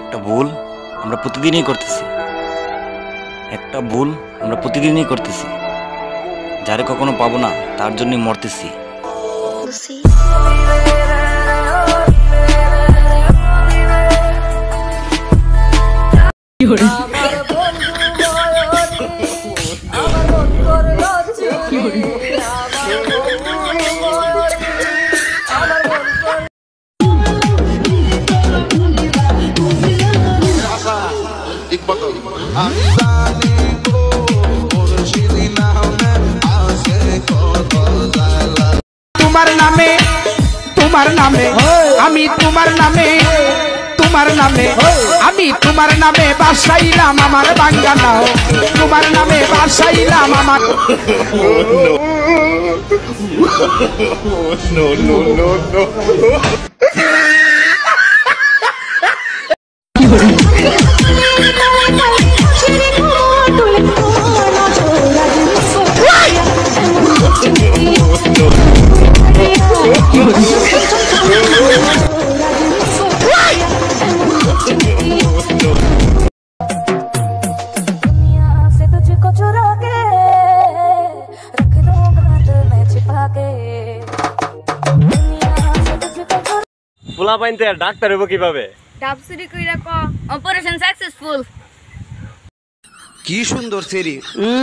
একটা ভুল আমরা প্রতিদিনই করতেছি, যারে কখনো পাবো না তার জন্যই মরতেছি। তোমার নামে আমি তোমার নামে বাসাইলাম আমার বাঙ্গানা, তোমার নামে বাসাইলাম আমার পোলা পাইনতে ডাক্তার হইব কিভাবে? ডাবসুরি কইরা ক অপারেশন সাকসেসফুল। কি সুন্দর সেরি।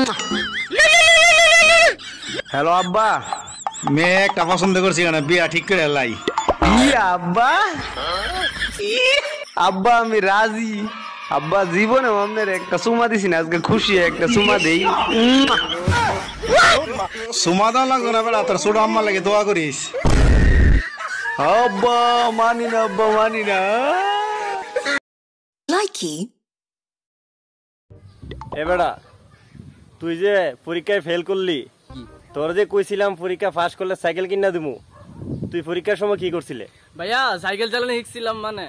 হ্যালো আব্বা, মেয়ে একটা পছন্দ করছি না, বিয়া ঠিক করে লাই। আব্বা আব্বা আমি রাজি। আব্বা জীবনে আপনার একটা সুমা দিছি না, আজকে খুশি একটা সুমা দেই। সুমা দাও লাগবে না বেড়া, তোর ছোট আম্মা লাগে দোয়া করিস। আব্বা মানি না, আব্বা মানি না। এবারা তুই যে পরীক্ষায় ফেল করলি, তোর যে কইছিলাম পরীক্ষা পাস করলে সাইকেল কিনা দিমু, তুই পরীক্ষার সময় কি করছিলে? ভাইয়া সাইকেল চালানো শিখছিলাম। মানে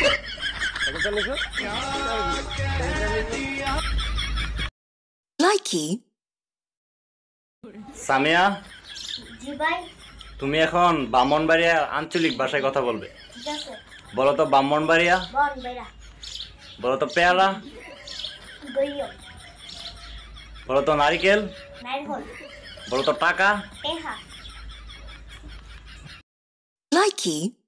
সামিয়া, তুমি এখন ব্রাহ্মণবাড়িয়া আঞ্চলিক ভাষায় কথা বলবে। বলো তো ব্রাহ্মণবাড়িয়া, বলো তো পেয়ারা, বলো তো নারিকেল, বলো তো টাকা।